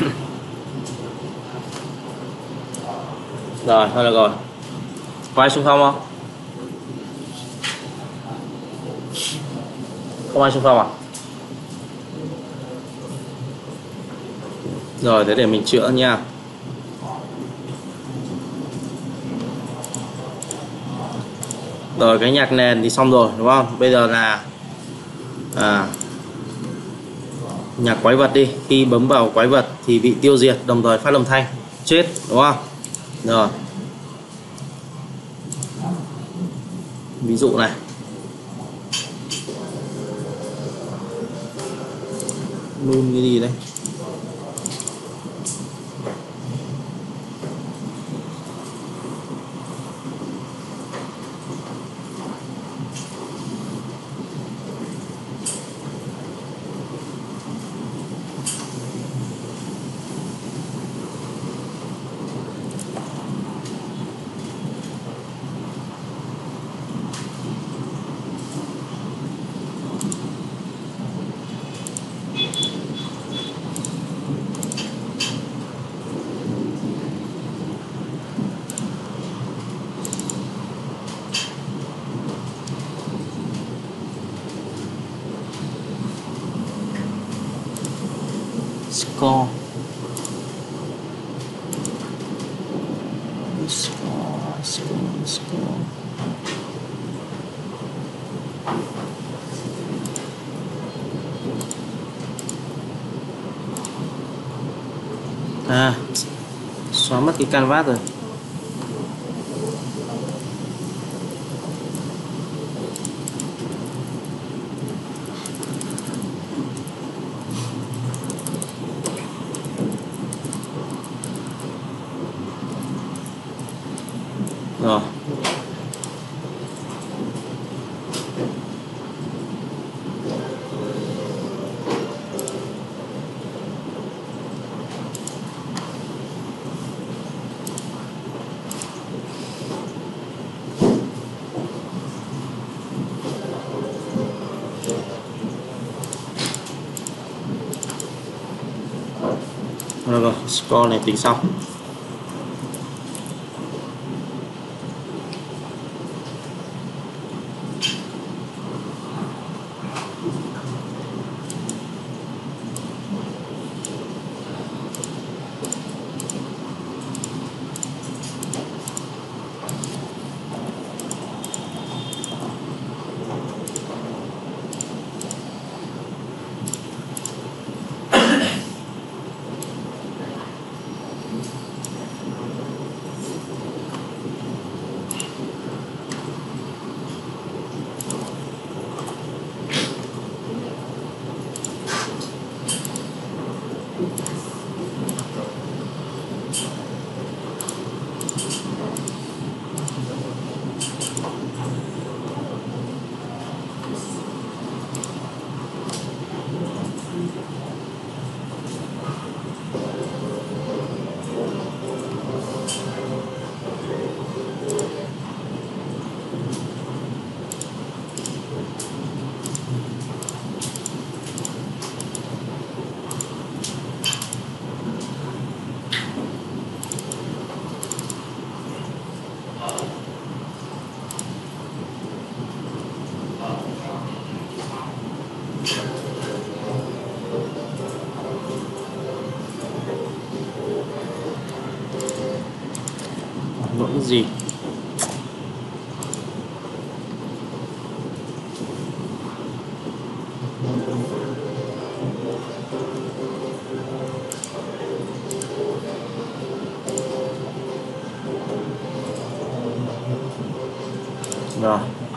Rồi, thôi được rồi. Có ai xung phong không? Không ai xung phong à? Rồi, thế để mình chữa nha. Rồi, cái nhạc nền thì xong rồi đúng không? Bây giờ là nhạc quái vật đi. Khi bấm vào quái vật thì bị tiêu diệt, đồng thời phát âm thanh chết đúng không? Rồi, ví dụ này. Moon cái gì đây? Score. Xóa mất cái canvas rồi. Rồi. Rồi, score này tính xong. Lỗi gì? Rồi.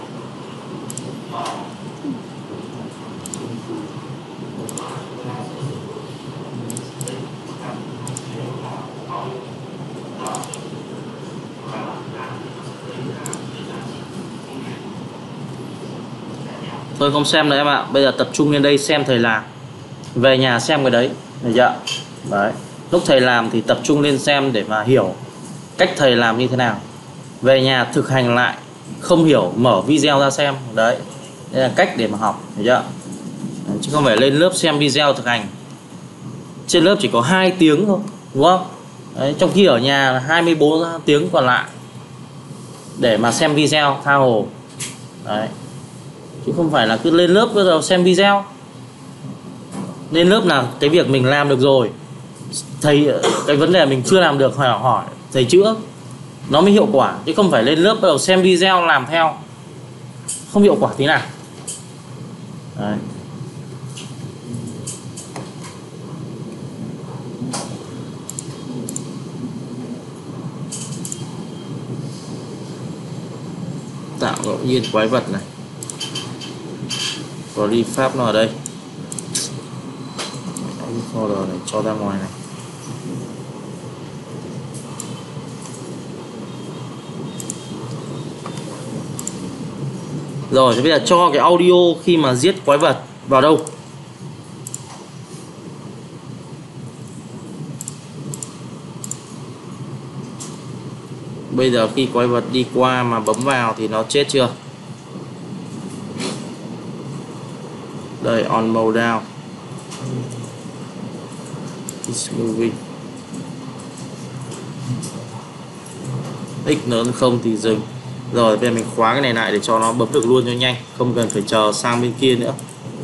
Tôi không xem nữa em ạ. Bây giờ tập trung lên đây xem thầy làm. Về nhà xem cái đấy, được chưa? Đấy. Lúc thầy làm thì tập trung lên xem để mà hiểu cách thầy làm như thế nào. Về nhà thực hành lại. Không hiểu mở video ra xem. Đấy. Đây là cách để mà học, được chưa? Chứ không phải lên lớp xem video thực hành. trên lớp chỉ có 2 tiếng thôi, đúng không? Đấy, trong khi ở nhà là 24 tiếng còn lại để mà xem video tha hồ. Đấy, chứ không phải là cứ lên lớp bây giờ xem video. Lên lớp là cái việc mình làm được rồi, thầy cái vấn đề mình chưa làm được hỏi thầy chữa nó mới hiệu quả, chứ không phải lên lớp bắt đầu xem video làm theo không hiệu quả tí nào. Đấy. Tạo ngẫu nhiên quái vật này, có đi pháp nó ở đây, folder này cho ra ngoài này. Rồi thì bây giờ cho cái audio khi mà giết quái vật vào đâu? Bây giờ khi quái vật đi qua mà bấm vào thì nó chết chưa? Đây, on mode down. It's moving. X lớn không thì dừng. Rồi bây giờ mình khóa cái này lại để cho nó bấm được luôn cho nhanh, không cần phải chờ sang bên kia nữa.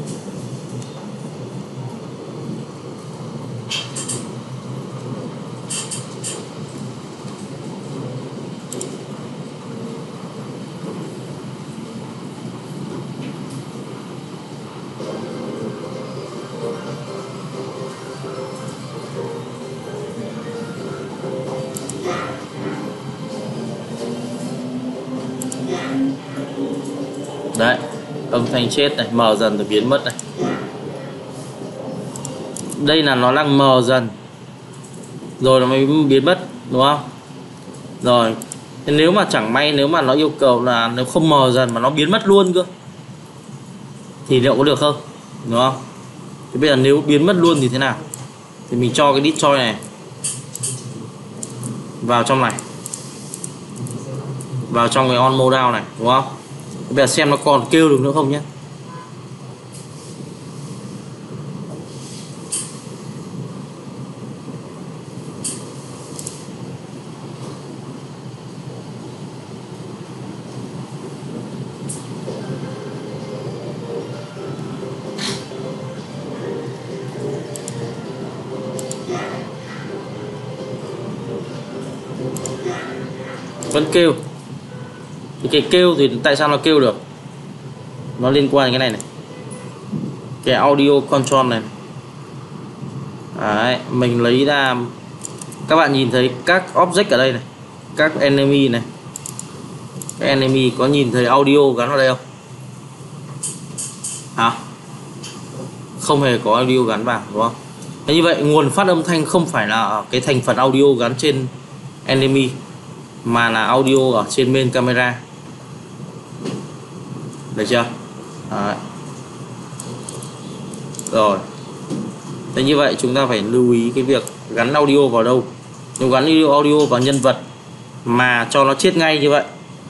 Đấy, âm thanh chết này, mờ dần rồi biến mất này. Đây là nó đang mờ dần rồi nó mới biến mất, đúng không? Rồi, nếu mà chẳng may nếu mà nó yêu cầu là nếu không mờ dần mà nó biến mất luôn cơ thì liệu có được không? Đúng không? Thì bây giờ nếu biến mất luôn thì thế nào? Thì mình cho cái destroy này vào trong này, vào trong cái on mode down này, đúng không? Bây giờ xem nó còn kêu được nữa không nhé. Vẫn kêu. Thì cái kêu thì tại sao nó kêu được? Nó liên quan đến cái này này, cái audio control này. Đấy, mình lấy ra, các bạn nhìn thấy các object ở đây này, các enemy này, các enemy có nhìn thấy audio gắn vào đây không? Hả? Không hề có audio gắn vào, đúng không? Thế như vậy nguồn phát âm thanh không phải là cái thành phần audio gắn trên enemy, mà là audio ở trên main camera. Được chưa? Đấy. Rồi. Thế như vậy chúng ta phải lưu ý cái việc gắn audio vào đâu. Nếu gắn audio vào nhân vật mà cho nó chết ngay như vậy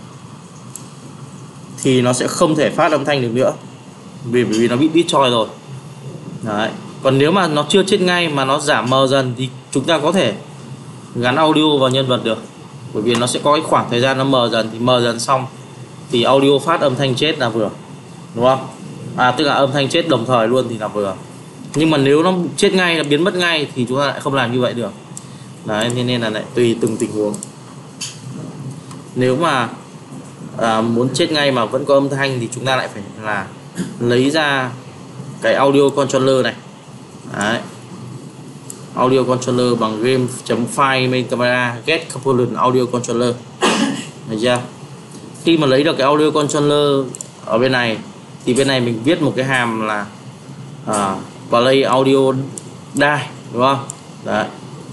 thì nó sẽ không thể phát âm thanh được nữa, bởi vì nó bị destroy rồi. Đấy. Còn nếu mà nó chưa chết ngay mà nó giảm mờ dần thì chúng ta có thể gắn audio vào nhân vật được, bởi vì nó sẽ có cái khoảng thời gian nó mờ dần, thì mờ dần xong thì audio phát âm thanh chết là vừa, đúng không? Tức là âm thanh chết đồng thời luôn thì là vừa. Nhưng mà nếu nó chết ngay, nó biến mất ngay thì chúng ta lại không làm như vậy được. Đấy, nên là lại tùy từng tình huống. Nếu mà muốn chết ngay mà vẫn có âm thanh thì chúng ta lại phải là lấy ra cái audio controller này. Đấy. Audio controller bằng game.file main camera get component audio controller. Được chưa? Khi mà lấy được cái audio controller ở bên này thì bên này mình viết một cái hàm là play audio die, đúng không? Đấy.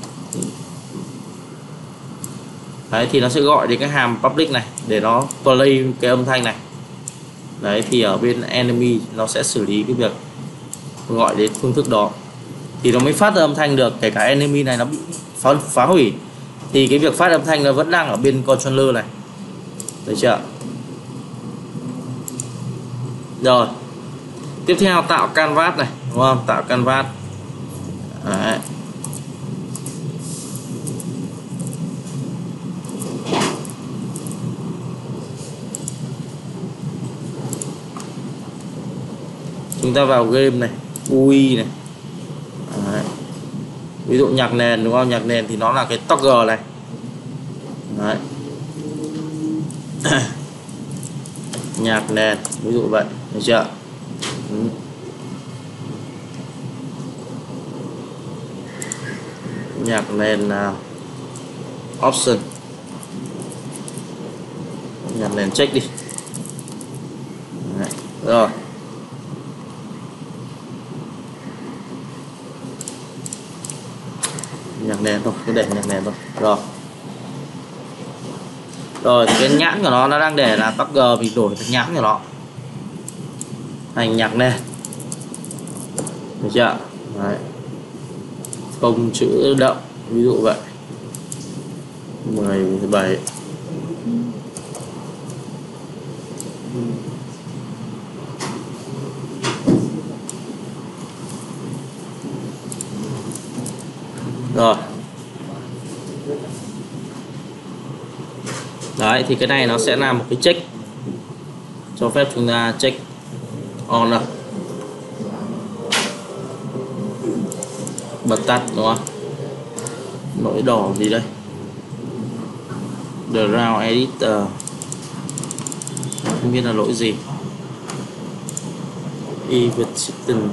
Đấy thì nó sẽ gọi đến cái hàm public này để nó play cái âm thanh này. Đấy thì ở bên enemy nó sẽ xử lý cái việc gọi đến phương thức đó thì nó mới phát ra âm thanh được, kể cả enemy này nó bị phá hủy thì cái việc phát âm thanh nó vẫn đang ở bên controller này. Được chưa? Rồi tiếp theo tạo canvas này, đúng không? Tạo canvas Đấy. Chúng ta vào game này, UI này. Đấy. Ví dụ nhạc nền đúng không? Nhạc nền thì nó là cái toggle này. Đấy. Nhạc nền ví dụ vậy, được chưa? Nhạc nền nào? Option. Nhạc nền check đi. Đấy. Rồi. Nhạc nền thôi, cứ để nhạc nền thôi. Rồi cái nhãn của nó đang để là toggle, mình đổi thành nhãn của nó thành nhạc nền, được chưa? Đấy. Không chữ động ví dụ vậy, 17. Rồi. Đấy thì cái này nó sẽ là một cái check cho phép chúng ta check on up, bật tắt đúng không? Nỗi đỏ gì đây? The round editor, không biết là lỗi gì. Event system.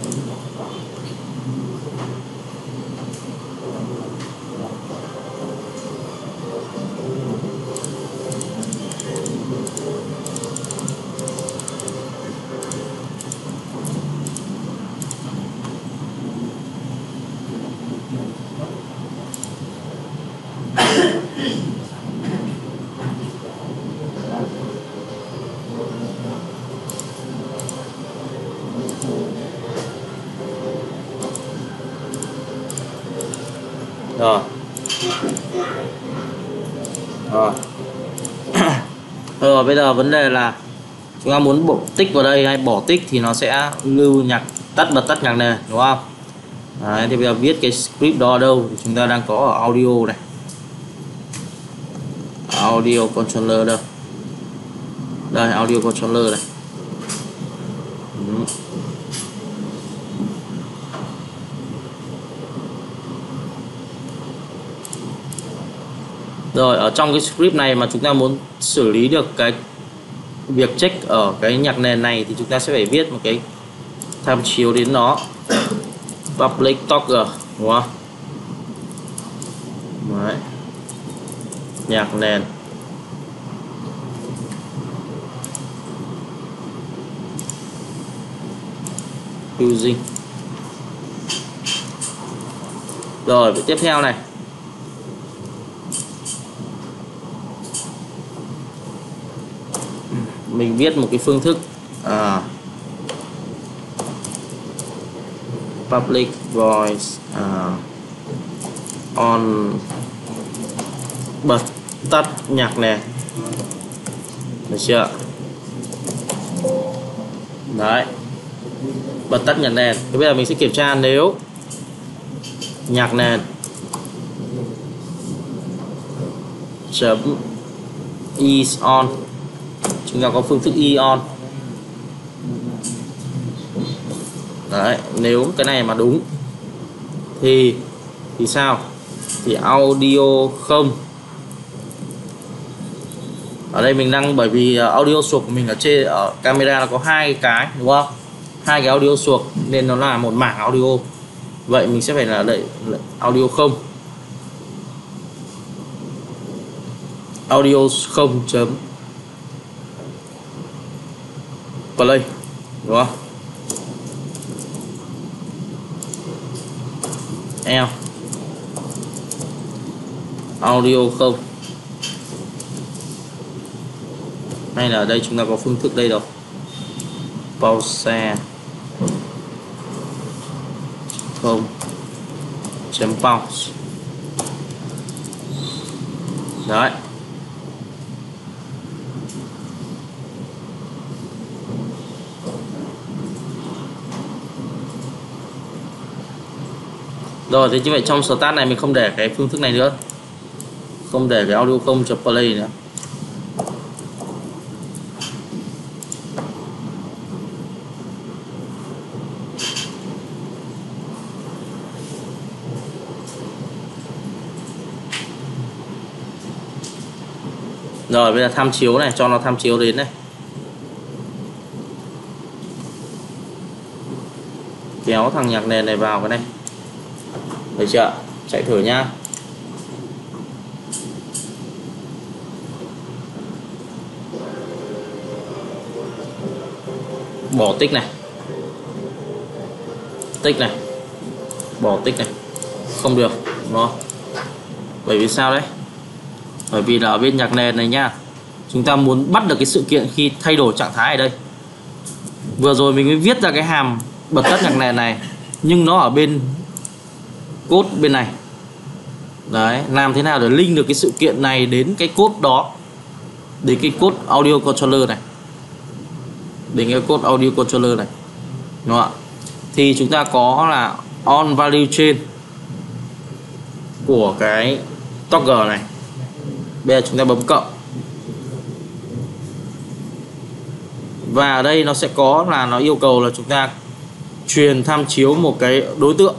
Rồi. Rồi bây giờ vấn đề là chúng ta muốn bộ tích vào đây hay bỏ tích thì nó sẽ lưu nhạc bật tắt nhạc nền đúng không? Đấy, thì bây giờ viết cái script đó ở đâu thì chúng ta đang có ở audio này, audio controller đâu, đây audio controller này. Rồi ở trong cái script này mà chúng ta muốn xử lý được cái việc check ở cái nhạc nền này thì chúng ta sẽ phải viết một cái tham chiếu đến nó, public toggle đúng không? Đấy. Nhạc nền using. Rồi tiếp theo này, mình viết một cái phương thức public voice on bật tắt nhạc nền, được chưa? Đấy, bật tắt nhạc nền. Thế bây giờ mình sẽ kiểm tra nếu nhạc nền chấm is on, chúng ta có phương thức is on. Đấy, nếu cái này mà đúng thì sao? Thì audio không. Ở đây mình đang, bởi vì audio suộc của mình ở trên ở camera là có hai cái đúng không? Hai cái audio suộc nên nó là một mảng audio. Vậy mình sẽ phải là đẩy audio không. Audio không chấm play đúng không? L audio không, hay là ở đây chúng ta có phương thức đây rồi, pause không chấm pause. Đấy, Rồi thì như vậy trong start này mình không để cái phương thức này nữa, không để cái audio không chập play nữa. Rồi bây giờ tham chiếu này, cho nó tham chiếu đến này, kéo thằng nhạc nền này vào cái này, được chưa? Chạy thử nhá. Bỏ tích này, tích này, bỏ tích này, không được, đúng không? Bởi vì sao đấy? Bởi vì là ở bên nhạc nền này nha, chúng ta muốn bắt được cái sự kiện khi thay đổi trạng thái ở đây. Vừa rồi mình mới viết ra cái hàm bật tắt nhạc nền này, nhưng nó ở bên code bên này. Đấy, làm thế nào để link được cái sự kiện này đến cái code đó, đến cái code audio controller này, đến cái code audio controller này, đúng không ạ? Thì chúng ta có là on value chain của cái toggle này. Bây giờ chúng ta bấm cộng, và ở đây nó sẽ có là nó yêu cầu là chúng ta truyền tham chiếu một cái đối tượng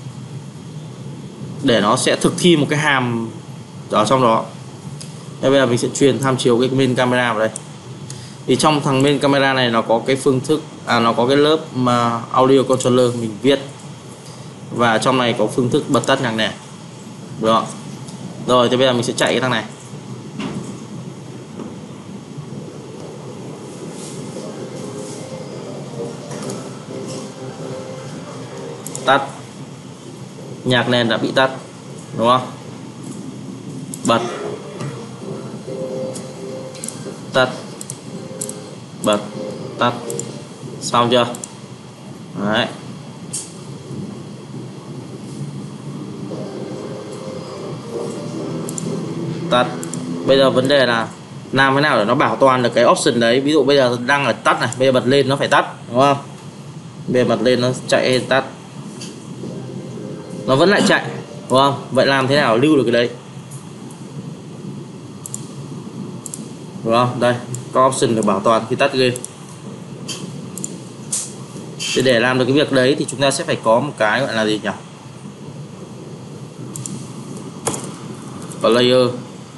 để nó sẽ thực thi một cái hàm ở trong đó. Bây giờ mình sẽ truyền tham chiếu cái main camera vào đây. Thì trong thằng main camera này nó có cái phương thức nó có cái lớp mà audio controller mình viết, và trong này có phương thức bật tắt nhạc nền, được không? Rồi thì bây giờ mình sẽ chạy cái thằng này. Tắt, nhạc nền đã bị tắt, đúng không? Bật, tắt, bật, tắt, xong chưa? Đấy. Tắt. Bây giờ vấn đề là làm thế nào để nó bảo toàn được cái option đấy. Ví dụ bây giờ đang là tắt này, bây giờ bật lên nó phải tắt, đúng không? Bây giờ bật lên nó chạy tắt, nó vẫn lại chạy, đúng không? Vậy làm thế nào lưu được cái đấy, đúng không? Đây có option để bảo toàn khi tắt game. Thì để làm được cái việc đấy thì chúng ta sẽ phải có một cái gọi là gì nhỉ? Player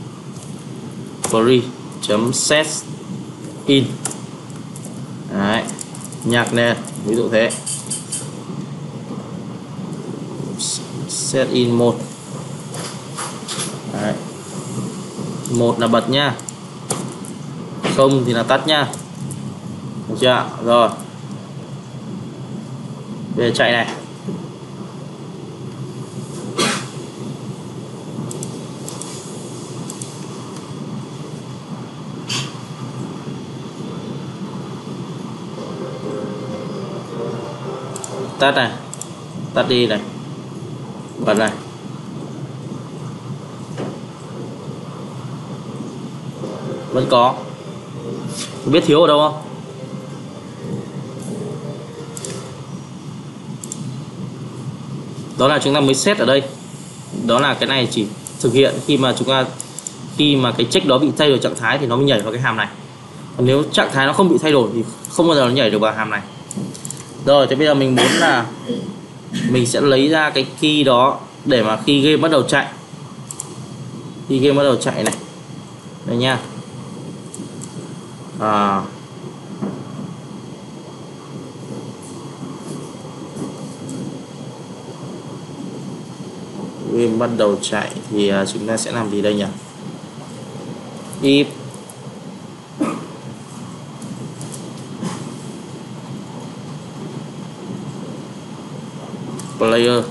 free.set in. Đấy, nhạc nền ví dụ thế, set in 1. Đấy, 1 là bật nhá, 0 thì là tắt nhá, được chưa? Rồi bây giờ chạy này. Tắt này, tắt đi này, bật này. Vẫn có, biết thiếu ở đâu không? Đó là chúng ta mới set ở đây. Đó là cái này chỉ thực hiện khi mà cái check đó bị thay đổi trạng thái thì nó mới nhảy vào cái hàm này. Còn nếu trạng thái nó không bị thay đổi thì không bao giờ nó nhảy được vào hàm này. Rồi thì bây giờ mình muốn là mình sẽ lấy ra cái key đó để mà khi game bắt đầu chạy, khi game bắt đầu chạy này, đây nha. Game bắt đầu chạy thì chúng ta sẽ làm gì đây nhỉ? If player,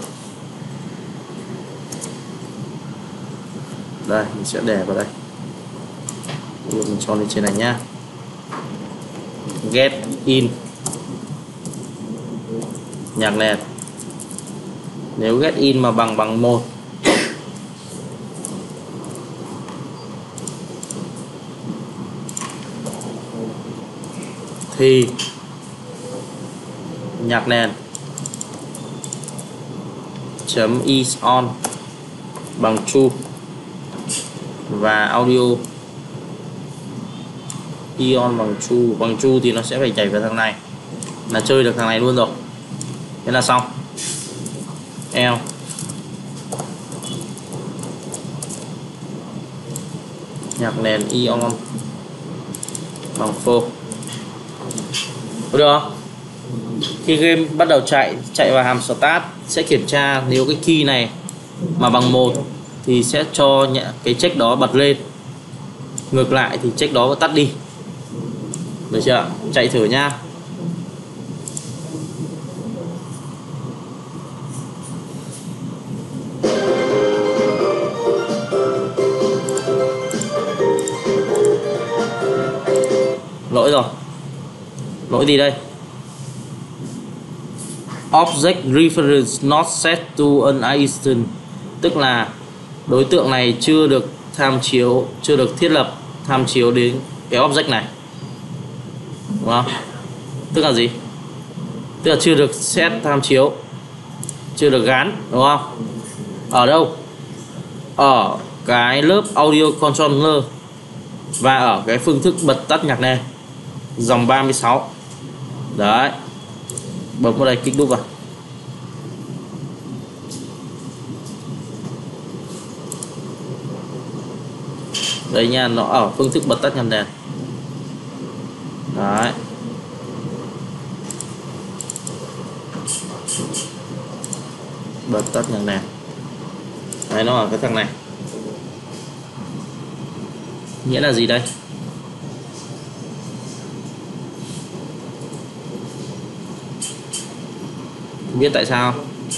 đây mình sẽ để vào đây, mình cho lên trên này nhá. Get in nhạc nền, nếu get in mà bằng 1 thì nhạc nền chấm is on bằng true và audio on bằng true thì nó sẽ phải nhảy vào thằng này, là chơi được thằng này luôn rồi. Thế là xong. L nhạc nền on bằng phô. Được không? Khi game bắt đầu chạy vào hàm start sẽ kiểm tra, nếu cái key này mà bằng 1 thì sẽ cho cái check đó bật lên, ngược lại thì check đó tắt đi. Được chưa? Chạy thử nha. Lỗi rồi. Lỗi gì đây? Object reference not set to an instant, tức là đối tượng này chưa được thiết lập tham chiếu đến cái object này, đúng không? Tức là gì? Tức là chưa được set tham chiếu, chưa được gắn, đúng không? Ở đâu? Ở cái lớp audio controller và ở cái phương thức bật tắt nhạc nền dòng 36. Đấy, bấm vào đây, kích đúp vào. Đây nha, nó ở phương thức bật tắt nhạc nền. Đấy, bật tắt nhạc nền. Đấy, nó ở cái thằng này. Nghĩa là gì đây? Không biết tại sao.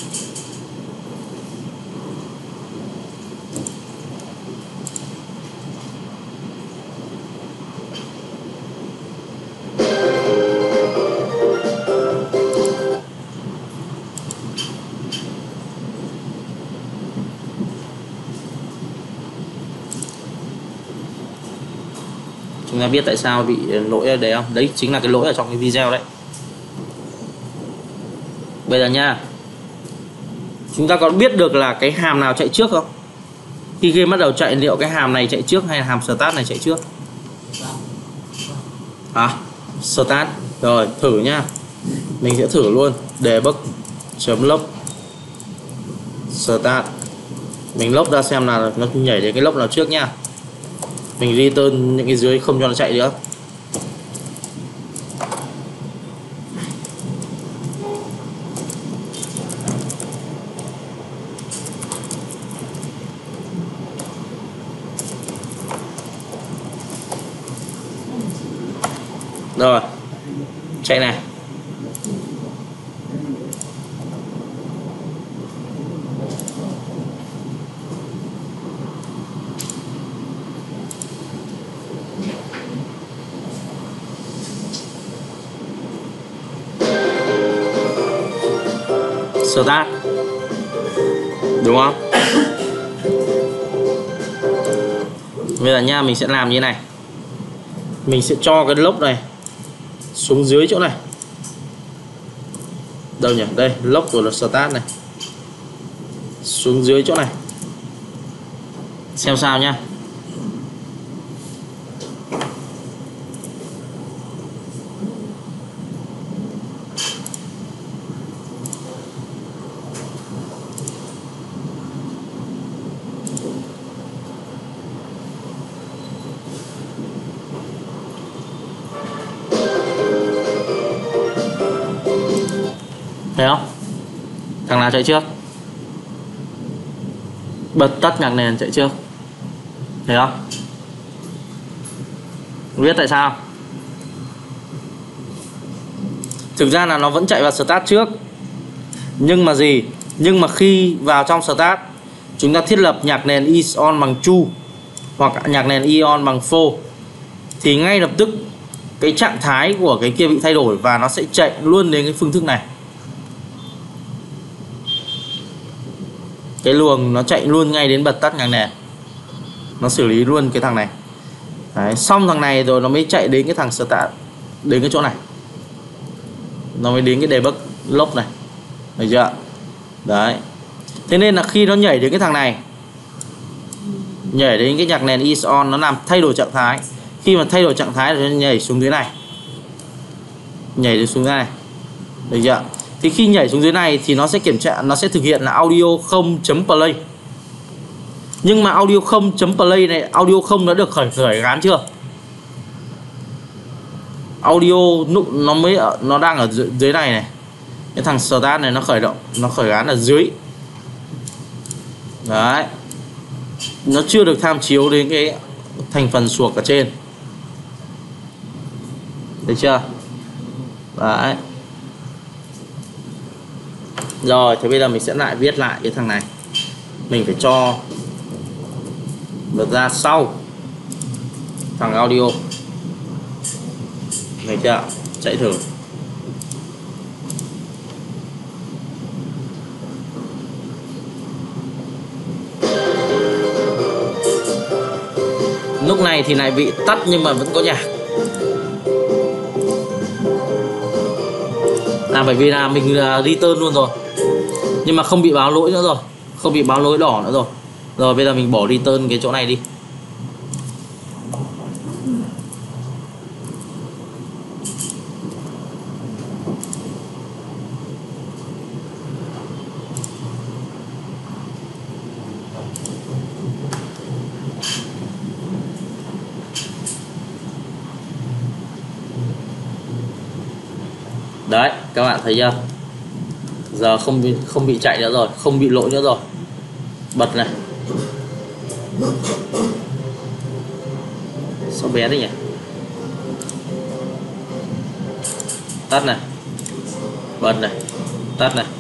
Chúng ta biết tại sao bị lỗi ở đây không? Đấy chính là cái lỗi ở trong cái video đấy. Bây giờ nha, chúng ta có biết được là cái hàm nào chạy trước không? Khi game bắt đầu chạy, liệu cái hàm này chạy trước hay là hàm start này chạy trước? Start. Rồi, thử nhá. Mình sẽ thử luôn. Debug.log start. Mình log ra xem là nó nhảy đến cái log nào trước nha. Mình return những cái dưới không cho nó chạy nữa. Rồi, chạy này. Start. Đúng không? Bây giờ nha, mình sẽ làm như thế này. Mình sẽ cho cái lốc này xuống dưới chỗ này. Đâu nhỉ? Đây, lốc của start này. Xuống dưới chỗ này. Xem sao nhá. Thấy không? Thằng nào chạy trước? Bật tắt nhạc nền chạy trước. Thấy không? Không biết tại sao. Thực ra là nó vẫn chạy vào start trước. Nhưng mà gì? Nhưng mà khi vào trong start, chúng ta thiết lập nhạc nền is on bằng true hoặc nhạc nền on bằng false, thì ngay lập tức cái trạng thái của cái kia bị thay đổi và nó sẽ chạy luôn đến cái phương thức này. Cái luồng nó chạy luôn ngay đến bật tắt nhạc nền. Nó xử lý luôn cái thằng này. Đấy, xong thằng này rồi nó mới chạy đến cái thằng start, đến cái chỗ này. Nó mới đến cái debug log này. Được chưa? Đấy. Thế nên là khi nó nhảy đến cái thằng này, nhảy đến cái nhạc nền is on, nó làm thay đổi trạng thái. Khi mà thay đổi trạng thái thì nó nhảy xuống dưới này, nhảy xuống dưới này, được chưa? Thì khi nhảy xuống dưới này thì nó sẽ kiểm tra, nó sẽ thực hiện là audio 0.play. Nhưng mà audio 0.play này, audio 0 nó được khởi gán chưa? Audio nó đang ở dưới này này. Cái thằng start này nó khởi động, nó khởi gán ở dưới. Đấy. Nó chưa được tham chiếu đến cái thành phần suộc ở trên. Được chưa? Đấy. Rồi, thế bây giờ mình sẽ lại viết lại cái thằng này. Mình phải cho được ra sau thằng audio. Được chưa? Chạy thử. Lúc này thì lại bị tắt nhưng mà vẫn có nhạc. Bởi vì là mình return luôn rồi, nhưng mà không bị báo lỗi nữa rồi, không bị báo lỗi đỏ nữa rồi. Rồi bây giờ mình bỏ return cái chỗ này đi. Đấy, các bạn thấy chưa? Giờ không bị chạy nữa rồi, không bị lỗi nữa rồi. Bật này. Sao bé đấy nhỉ? Tắt này. Bật này. Tắt này.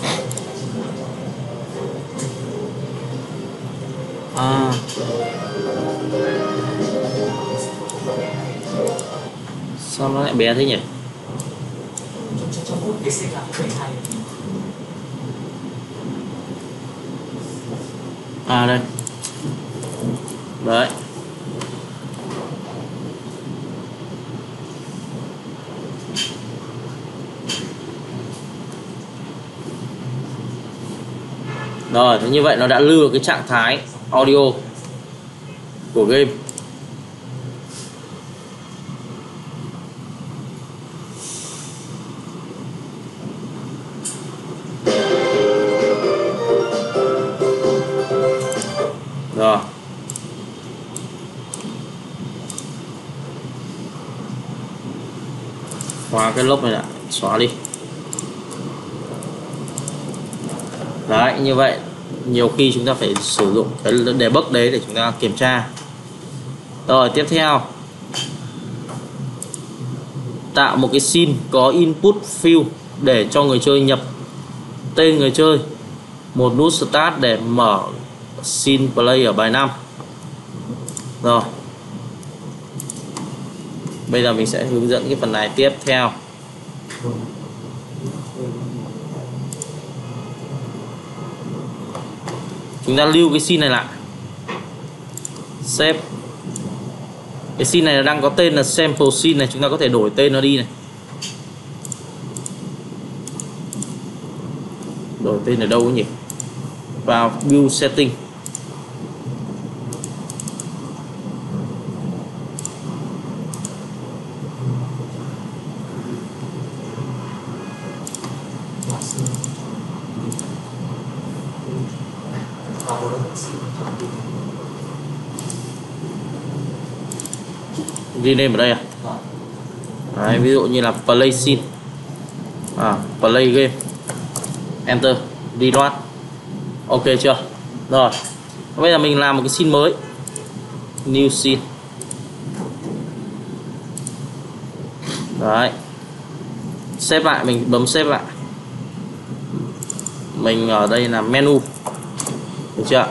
Sao nó lại bé thế nhỉ? Đây. Đấy. Rồi, thế như vậy nó đã lưu cái trạng thái audio của game. Rồi. Xóa cái lốc này lại, xóa đi. Đấy, như vậy nhiều khi chúng ta phải sử dụng cái debug đấy để chúng ta kiểm tra. Rồi, tiếp theo tạo một cái scene có input field để cho người chơi nhập tên người chơi, một nút start để mở scene play ở bài 5. Rồi, bây giờ mình sẽ hướng dẫn cái phần này tiếp theo. Chúng ta lưu cái scene này lại, save. Cái scene này đang có tên là sample scene này, chúng ta có thể đổi tên nó đi này. Đổi tên ở đâu nhỉ? Vào build setting. Rename ở đây à? Đấy, ví dụ như là play scene, play game, enter, reload. Ok chưa? Rồi, bây giờ mình làm một cái scene mới, new scene. Đấy, save lại, mình bấm save lại. Mình ở đây là menu, được chưa?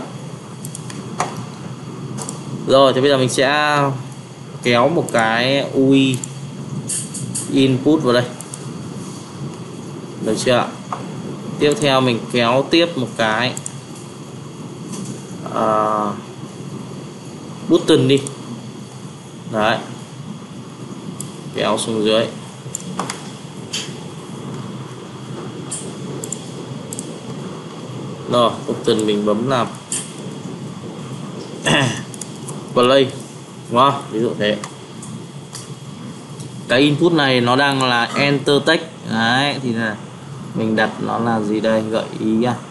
Rồi, thì bây giờ mình sẽ kéo một cái UI input vào đây, được chưa? Tiếp theo mình kéo tiếp một cái button đi. Đấy, kéo xuống dưới. Rồi option mình bấm là play, đúng không? Ví dụ thế. Cái input này nó đang là enter text đấy, thì là mình đặt nó là gì đây, gợi ý à.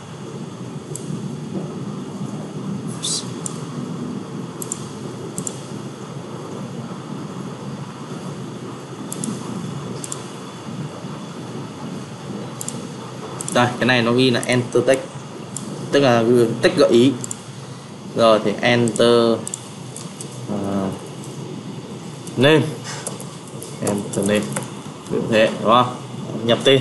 Đây, cái này nó ghi là enter text, tức là text gợi ý. Rồi thì enter name, enter name, như thế, đúng không? Nhập tên.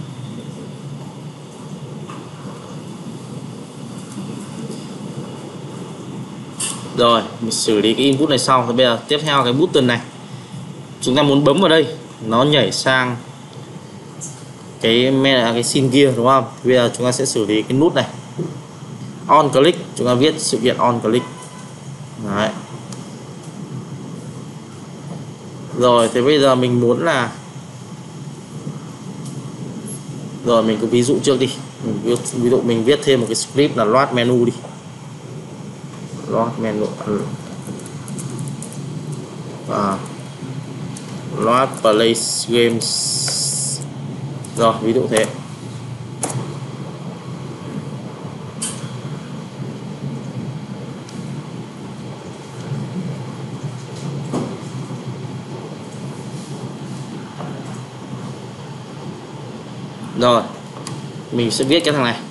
Rồi mình xử lý cái input này xong. Thì bây giờ tiếp theo cái button này, chúng ta muốn bấm vào đây nó nhảy sang cái scene kia, đúng không? Thì bây giờ chúng ta sẽ xử lý cái nút này, on click, chúng ta viết sự kiện on click. Đấy. Rồi thì bây giờ mình muốn là, rồi mình cứ ví dụ trước đi, ví dụ mình viết thêm một cái script là load menu đi, load menu load place games. Rồi ví dụ thế. Rồi mình sẽ viết cái thằng này.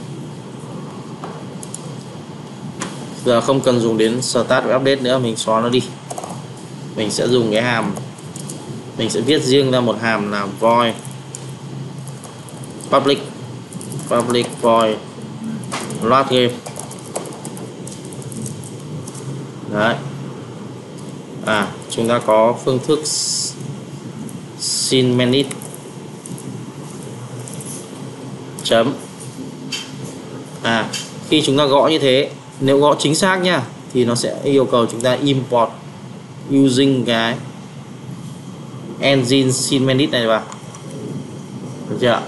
Giờ không cần dùng đến start và update nữa, mình xóa nó đi. Mình sẽ dùng cái hàm, mình sẽ viết riêng ra một hàm là void public void load game. Đấy. Chúng ta có phương thức scene manage chấm. Khi chúng ta gõ như thế, nếu gõ chính xác nha, thì nó sẽ yêu cầu chúng ta import using cái engine scene manage này vào, được chưa?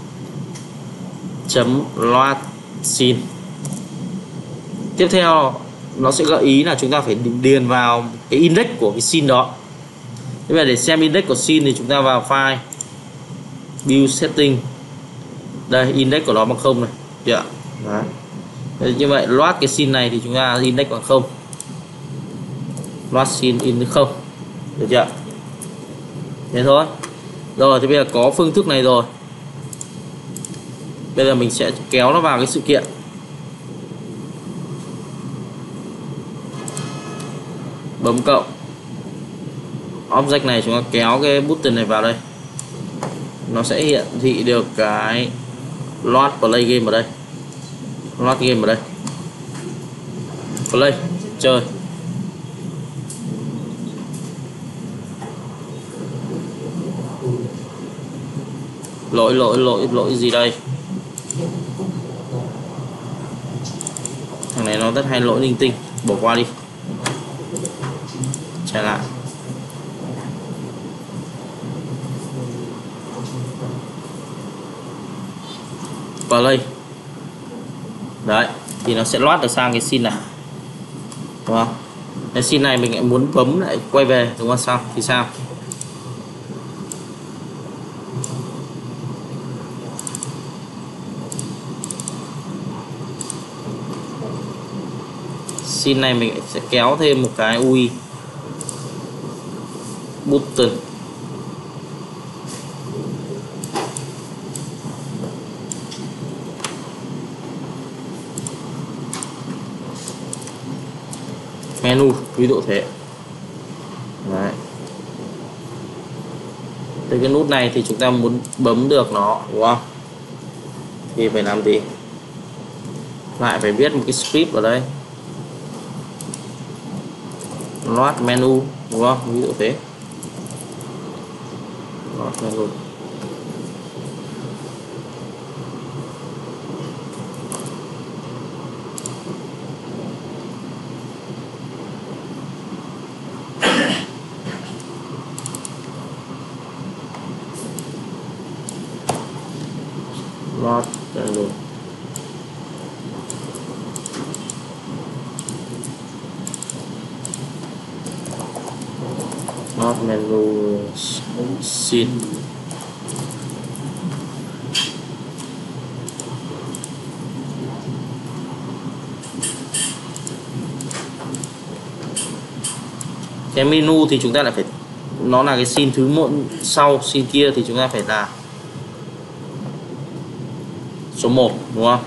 Chấm load scene. Tiếp theo nó sẽ gợi ý là chúng ta phải điền vào cái index của cái scene đó. Thế bây giờ để xem index của scene thì chúng ta vào file build setting, đây index của nó bằng 0 này, được chưa? Đấy. Như vậy load cái scene này thì chúng ta index bằng 0, load scene in 0, được chưa? Thế thôi. Rồi thì bây giờ có phương thức này rồi, bây giờ mình sẽ kéo nó vào cái sự kiện. Bấm cộng object này, chúng ta kéo cái button này vào đây, nó sẽ hiện thị được cái load play game ở đây, load game ở đây, play chơi. Lỗi gì đây? Thằng này nó rất hay lỗi linh tinh, bỏ qua đi, trở lại. Play. Đấy, thì nó sẽ load được sang cái scene này, đúng không? Cái scene này mình lại muốn bấm lại quay về, đúng không? Sao thì sao? Scene này mình sẽ kéo thêm một cái UI button. Menu, ví dụ thế. Đấy. Từ cái nút này thì chúng ta muốn bấm được nó, đúng không? Thì phải làm gì? Lại phải viết một cái script ở đây, load menu, đúng không? Ví dụ thế. Load menu. Load menu. Start menu scene. Cái menu thì chúng ta lại phải, nó là cái scene thứ một sau, scene kia thì chúng ta phải là số 1 đúng không?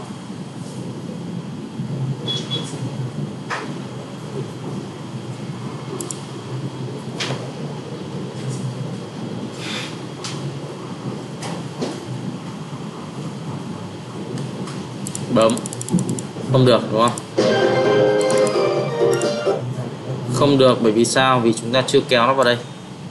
Bấm không được đúng không? Không được bởi vì sao? Vì chúng ta chưa kéo nó vào đây.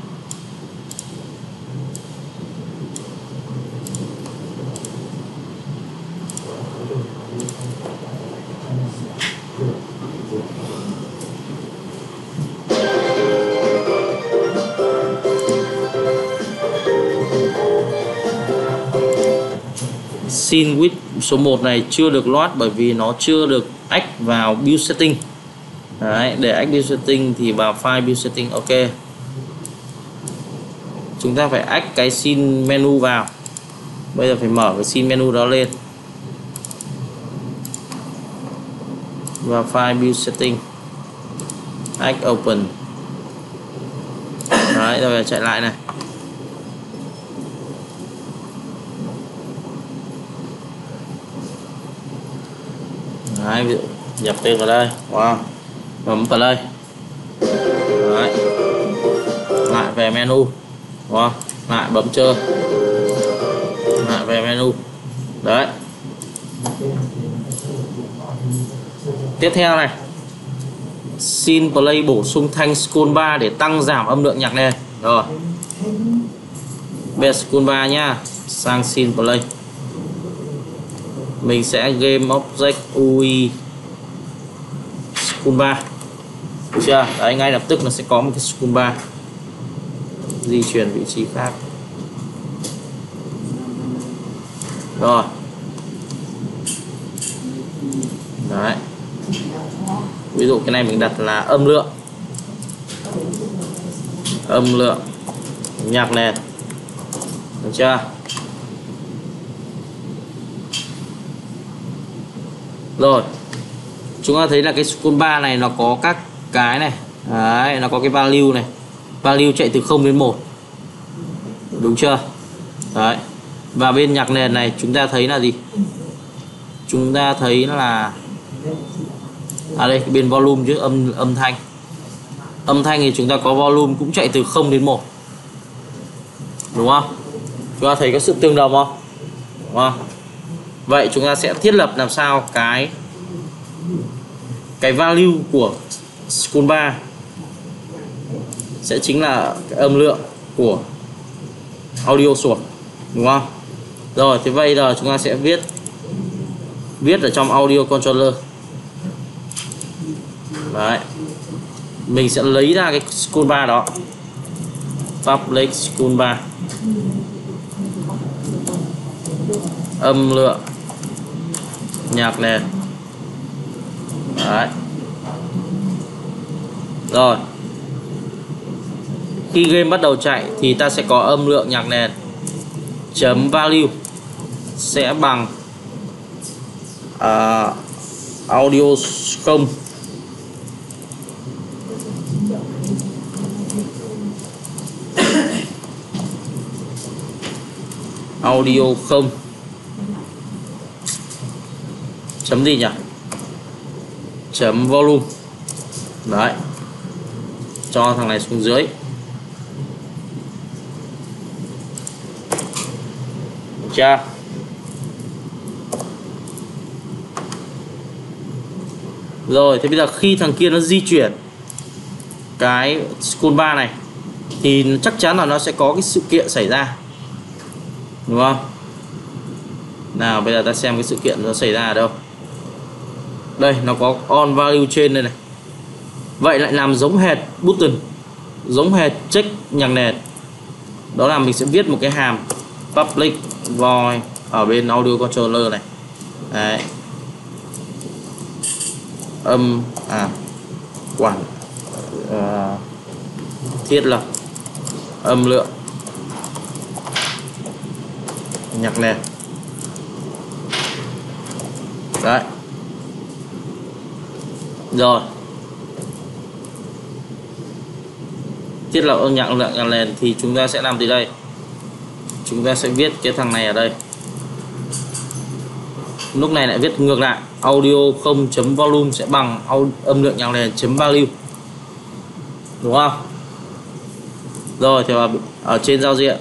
Scene width số 1 này chưa được load bởi vì nó chưa được add vào build setting. Đấy, để add build setting thì vào file build setting. Ok, chúng ta phải add cái scene menu vào. Bây giờ phải mở cái scene menu đó lên và file build setting, add open. Đấy, rồi chạy lại này. Đấy, ví dụ nhập tên vào đây. Wow, bấm vào đây. Đấy, lại về menu. Wow, lại bấm chơi, lại về menu. Đấy, tiếp theo này, scene play bổ sung thanh scroll bar để tăng giảm âm lượng nhạc nền. Rồi, bây giờ scroll bar nhá, sang scene play mình sẽ game object UI scroll bar, được chưa? Đấy, ngay lập tức nó sẽ có một cái scroll bar di chuyển vị trí khác. Rồi, đấy, ví dụ cái này mình đặt là âm lượng nhạc nền, được chưa? Rồi, chúng ta thấy là cái scroll bar này nó có các cái này. Đấy, nó có cái value này, value chạy từ 0 đến 1, đúng chưa? Đấy, và bên nhạc nền này chúng ta thấy là gì? Chúng ta thấy là đây, bên volume chứ, âm thanh thì chúng ta có volume cũng chạy từ 0 đến 1, đúng không? Chúng ta thấy có sự tương đồng không? Đúng không? Vậy chúng ta sẽ thiết lập làm sao cái value của scroll bar sẽ chính là cái âm lượng của audio source, đúng không? Rồi, thế bây giờ chúng ta sẽ viết ở trong audio controller. Đấy, mình sẽ lấy ra cái scroll bar đó, public scroll bar, âm lượng nhạc nền. Đấy, rồi khi game bắt đầu chạy thì ta sẽ có âm lượng nhạc nền chấm value sẽ bằng audio 0 audio 0 chấm gì nhỉ, chấm volume. Đấy, cho thằng này xuống dưới, được chưa? Rồi, thế bây giờ khi thằng kia nó di chuyển cái scroll bar này thì chắc chắn là nó sẽ có cái sự kiện xảy ra, đúng không? Nào, bây giờ ta xem cái sự kiện nó xảy ra ở đâu. Đây, nó có on value trên đây này. Vậy lại làm giống hệt button, giống hệt check nhạc nền. Đó là mình sẽ viết một cái hàm public void ở bên audio controller này. Đấy, thiết lập âm lượng nhạc nền. Đấy. Rồi. Thiết lập âm nhạc lượng nhạc nền thì chúng ta sẽ làm từ đây. Chúng ta sẽ viết cái thằng này ở đây. Lúc này lại viết ngược lại, audio không.volume sẽ bằng âm lượng nhạc nền .value. Đúng không? Rồi thì ở trên giao diện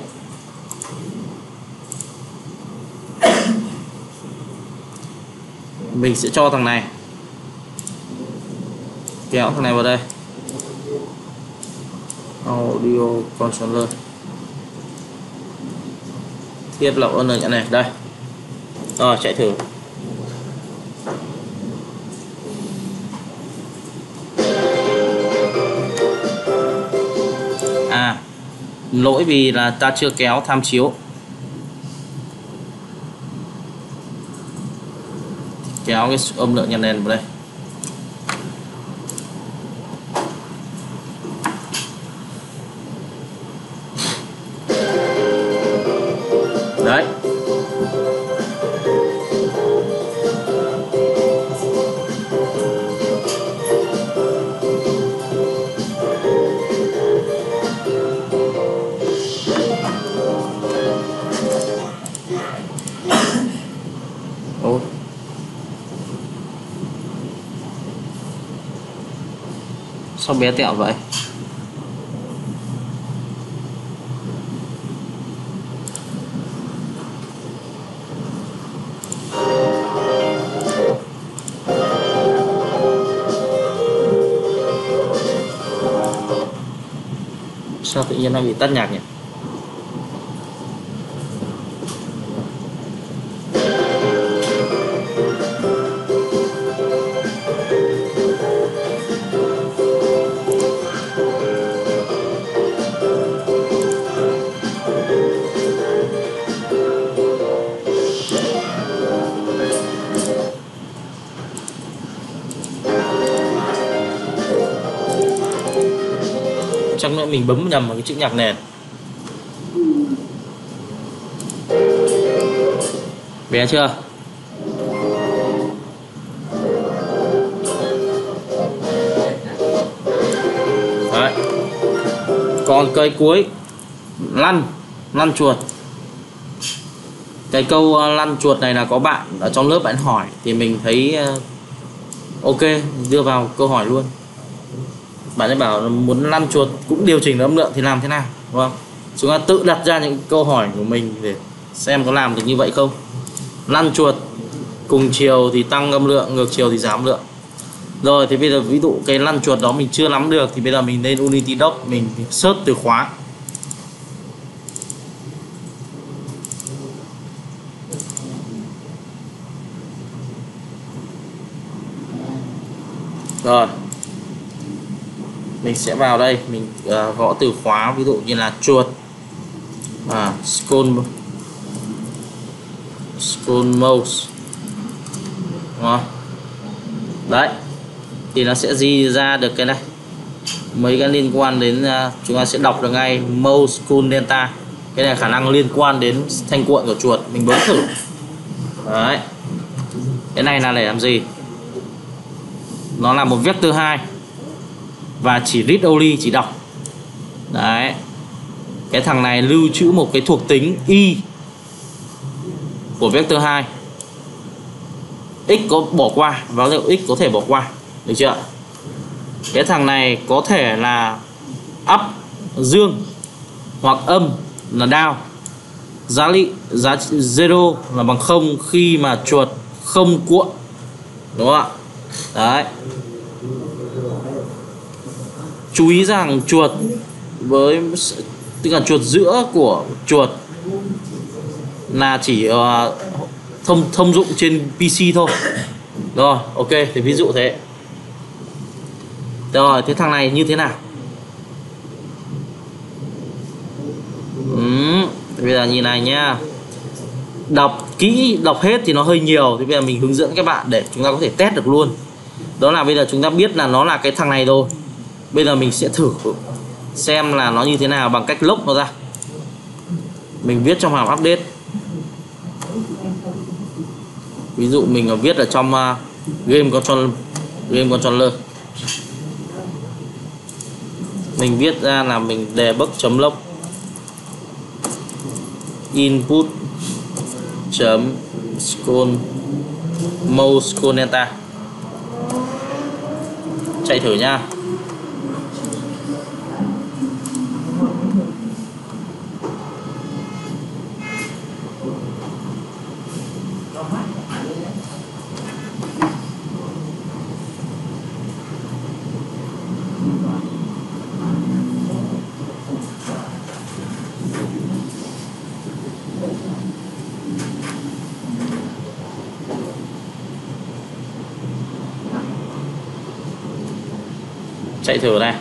mình sẽ cho thằng này, kéo thằng này vào đây, audio controller, thiết lập âm lượng này đây. Rồi chạy thử. Lỗi vì là ta chưa kéo tham chiếu. Kéo cái âm lượng nhạc nền vào đây. Đấy. Sao bé tẹo vậy? Sao tự nhiên nó bị tắt nhạc nhỉ? Chắc nữa mình bấm nhầm vào cái chữ nhạc nền. Bé chưa? Đấy. Còn cây cuối lăn chuột. Cái câu lăn chuột này là có bạn ở trong lớp bạn hỏi thì mình thấy ok, đưa vào câu hỏi luôn. Bạn ấy bảo muốn lăn chuột cũng điều chỉnh âm lượng thì làm thế nào, đúng không? Chúng ta tự đặt ra những câu hỏi của mình để xem có làm được như vậy không. Lăn chuột cùng chiều thì tăng âm lượng, ngược chiều thì giảm âm lượng. Rồi thì bây giờ ví dụ cái lăn chuột đó mình chưa nắm được thì bây giờ mình lên Unity Doc, mình search từ khóa. Rồi mình sẽ vào đây, mình gõ từ khóa ví dụ như là chuột, scroll mouse. Đấy thì nó sẽ di ra được cái này, mấy cái liên quan đến chúng ta sẽ đọc được ngay mouse scroll delta. Cái này khả năng liên quan đến thanh cuộn của chuột, mình bấm thử. Đấy, cái này là để làm gì? Nó là một vector 2 và chỉ read only, chỉ đọc. Đấy, cái thằng này lưu trữ một cái thuộc tính y của vector 2. X có bỏ qua, value liệu x có thể bỏ qua, được chưa? Cái thằng này có thể là up dương hoặc âm là down. Giá 0 là bằng 0 khi mà chuột không cuộn, đúng không ạ? Đấy. Chú ý rằng chuột với tức là chuột giữa của chuột là chỉ thông dụng trên PC thôi. Rồi, ok, thì ví dụ thế. Rồi, thế thằng này như thế nào? Bây giờ nhìn này nhá. Đọc kỹ, đọc hết thì nó hơi nhiều. Thì bây giờ mình hướng dẫn các bạn để chúng ta có thể test được luôn. Đó là bây giờ chúng ta biết là nó là cái thằng này rồi. Bây giờ mình sẽ thử xem là nó như thế nào bằng cách lốc nó ra. Mình viết trong hàm update. Ví dụ mình viết ở trong game controller. Mình viết ra là mình debug.log input scroll mouse scroll delta. Chạy thử nha. Chạy thử này.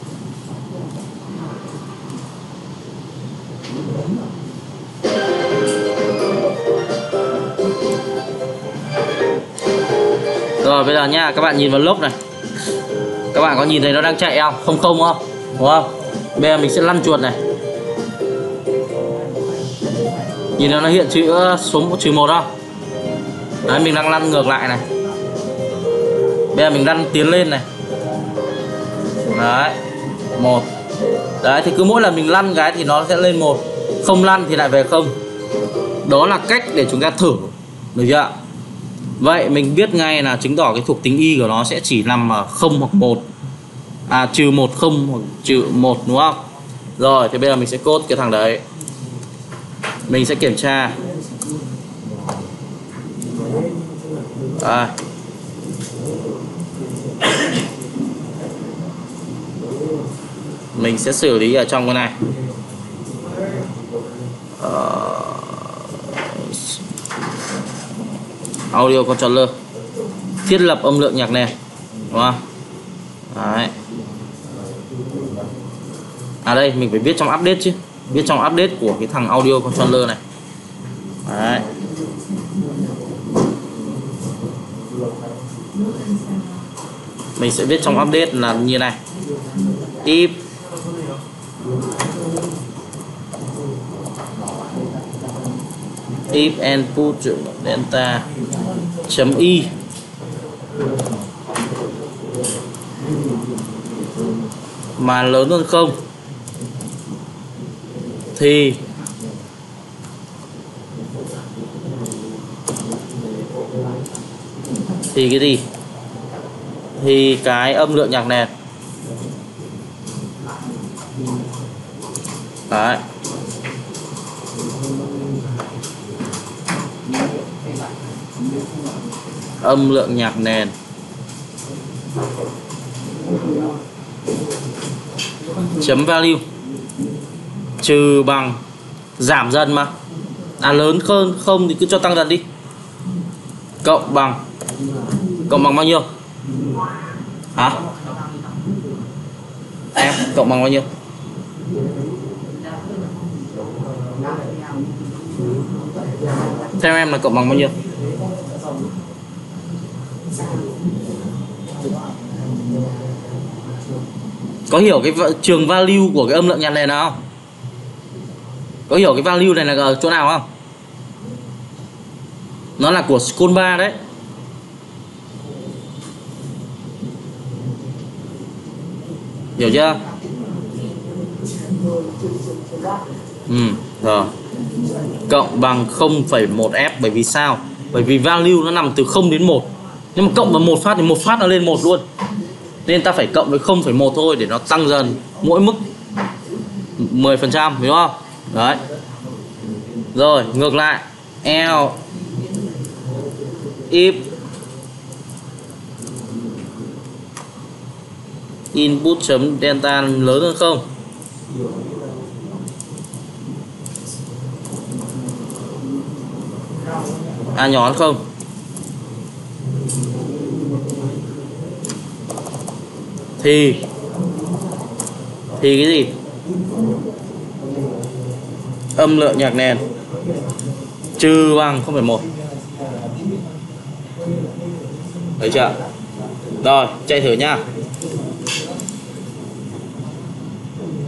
Rồi bây giờ nha, các bạn nhìn vào lốc này. Các bạn có nhìn thấy nó đang chạy không? Không không, đúng không? Bây giờ mình sẽ lăn chuột này. Nhìn nó hiện chữ số chữ 1 không? Đấy, mình đang lăn ngược lại này. Bây giờ mình lăn tiến lên này. Đấy, 1. Đấy, thì cứ mỗi lần mình lăn cái thì nó sẽ lên 1. Không lăn thì lại về 0. Đó là cách để chúng ta thử. Được chưa? Vậy mình biết ngay là chứng tỏ cái thuộc tính y của nó sẽ chỉ nằm ở 0 hoặc 1. Trừ 1, 0 hoặc trừ 1, đúng không? Rồi, thì bây giờ mình sẽ code cái thằng đấy. Mình sẽ kiểm tra. Mình sẽ xử lý ở trong cái này. Audio controller. Thiết lập âm lượng nhạc nền, đúng không? Đấy. Đây mình phải viết trong update chứ. Viết trong update của cái thằng audio controller này. Đấy. Mình sẽ viết trong update là như này. If input delta .y mà lớn hơn 0 thì cái gì? Thì cái âm lượng nhạc nền. Đấy. Âm lượng nhạc nền chấm value trừ bằng giảm dần mà. Lớn hơn 0 thì cứ cho tăng dần đi. Cộng bằng bao nhiêu? Hả? Em cộng bằng bao nhiêu? Theo em là cộng bằng bao nhiêu? Có hiểu cái trường value của cái âm lượng nhạc nền nào không? Có hiểu cái value này là ở chỗ nào không? Nó là của Scroll 3 đấy. Hiểu chưa? Rồi. Cộng bằng 0,1F. Bởi vì sao? Bởi vì value nó nằm từ 0 đến 1. Nhưng mà cộng vào một phát thì một phát nó lên 1 luôn. Nên ta phải cộng với 0,1 thôi để nó tăng dần mỗi mức 10%, đúng không? Đấy. Rồi, ngược lại. If input chấm delta lớn hơn 0 nhỏ hơn 0 thì cái gì? Âm lượng nhạc nền trừ bằng 0,1. Thấy chưa? Rồi, chạy thử nha.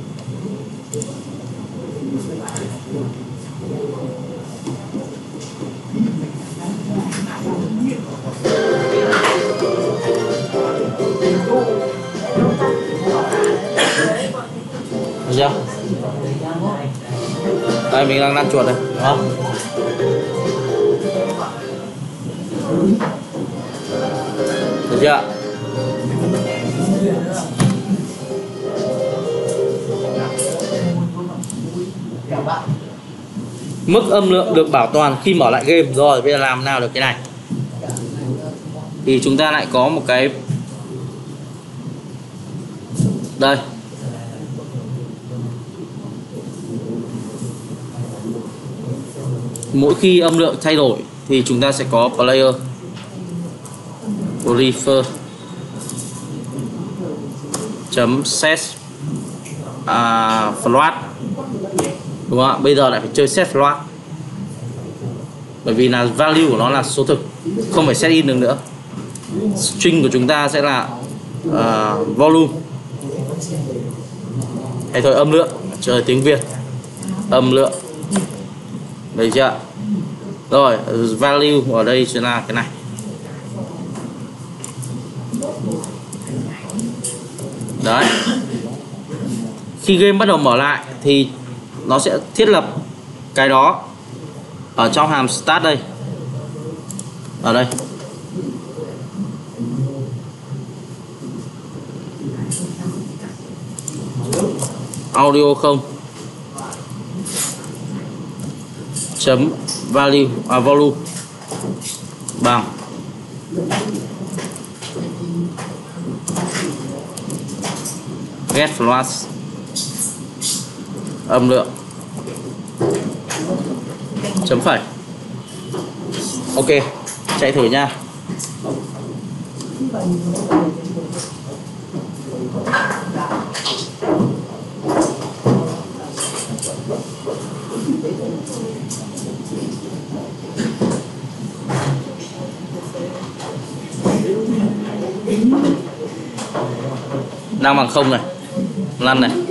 chưa? Đây mình đang lăn chuột đây, đúng không? Được chưa? Mức âm lượng được bảo toàn khi mở lại game. Rồi bây giờ làm nào được cái này? Thì chúng ta lại có một cái đây. Mỗi khi âm lượng thay đổi thì chúng ta sẽ có player prefer set float, đúng không ạ? Bây giờ lại phải chơi set float bởi vì là value của nó là số thực, không phải set in được nữa. String của chúng ta sẽ là volume hay thôi âm lượng, chơi tiếng Việt âm lượng, được chưa? Rồi value ở đây sẽ là cái này. Đấy, khi game bắt đầu mở lại thì nó sẽ thiết lập cái đó ở trong hàm start đây, ở đây. Audio không chấm value volume bằng get flash âm lượng chấm phẩy. Ok, chạy thử nha. Đang bằng không này, lăn này,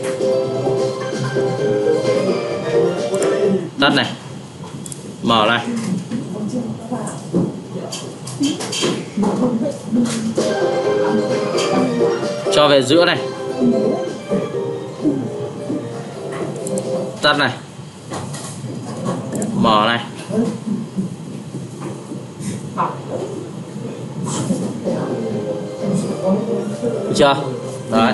tắt này, mở này, cho về giữa này, tắt này, mở này. Được chưa? Đấy.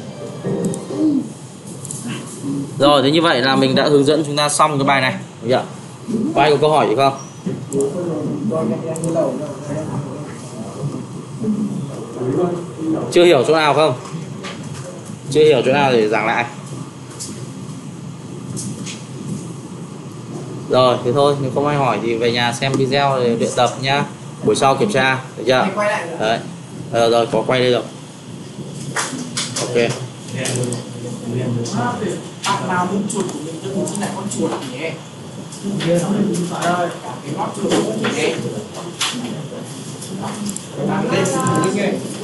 Rồi, thế như vậy là mình đã hướng dẫn chúng ta xong cái bài này. Được chưa? Có ai có câu hỏi gì không? Chưa hiểu chỗ nào không? Chưa hiểu chỗ nào để giảng lại. Rồi, thế thôi, nếu không ai hỏi thì về nhà xem video để luyện tập nhá. Buổi sau kiểm tra, được chưa? Đấy. Rồi, có quay đây rồi. Ok. Bạn nào muốn chuột của mình cho mình xin lại con chuột nhé. Đây, cái mót chuột của mình nhé. Làm lên,